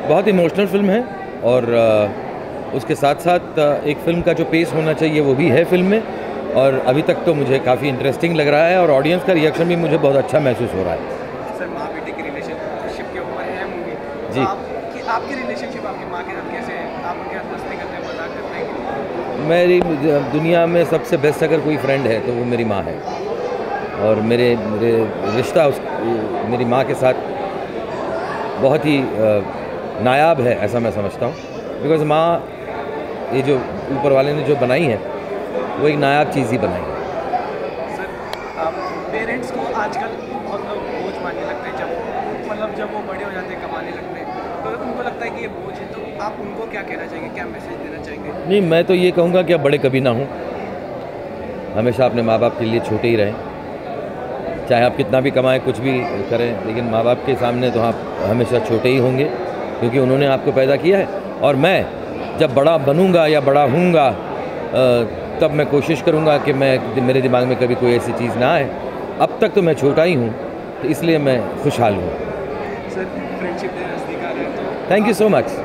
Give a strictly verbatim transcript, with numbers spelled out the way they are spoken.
बहुत emotional film है और उसके साथ साथ एक फ़िल्म का जो पेस होना चाहिए वो भी है फिल्म में, और अभी तक तो मुझे काफ़ी इंटरेस्टिंग लग रहा है और ऑडियंस का रिएक्शन भी मुझे बहुत अच्छा महसूस हो रहा है। सर, माँ बेटे की रिलेशनशिप के ऊपर है मूवी जी। तो आपकी आपकी रिलेशनशिप आपकी माँ के साथ कैसे है? आप उनके साथ मस्ती करते हैं, मजाक करते हैं? मेरी दुनिया में सबसे बेस्ट अगर कोई फ्रेंड है तो वो मेरी माँ है, और मेरे मेरे रिश्ता उस मेरी माँ के साथ बहुत ही नायाब है, ऐसा मैं समझता हूँ। बिकॉज़ माँ, ये जो ऊपर वाले ने जो बनाई है वो एक नायाब चीज़ ही बनाई है। सर, पेरेंट्स को आजकल बहुत लोग बोझ मानने लगते हैं, जब मतलब जब वो बड़े हो जाते हैं, कमाने लगते हैं, तो उनको लगता है कि ये बोझ है। तो आप उनको क्या कहना चाहेंगे, क्या मैसेज देना चाहेंगे? नहीं, मैं तो ये कहूँगा कि आप बड़े कभी ना हों, हमेशा अपने माँ बाप के लिए छोटे ही रहें। चाहे आप कितना भी कमाएं, कुछ भी करें, लेकिन माँ बाप के सामने तो आप हमेशा छोटे ही होंगे, क्योंकि उन्होंने आपको पैदा किया है। और मैं जब बड़ा बनूंगा या बड़ा हूँगा तब मैं कोशिश करूँगा कि मैं मेरे दिमाग में कभी कोई ऐसी चीज़ ना आए। अब तक तो मैं छोटा ही हूँ, तो इसलिए मैं खुशहाल हूँ। सर, फ्रेंडशिप डे नज़दीक आ रहा है तो थैंक यू सो मच।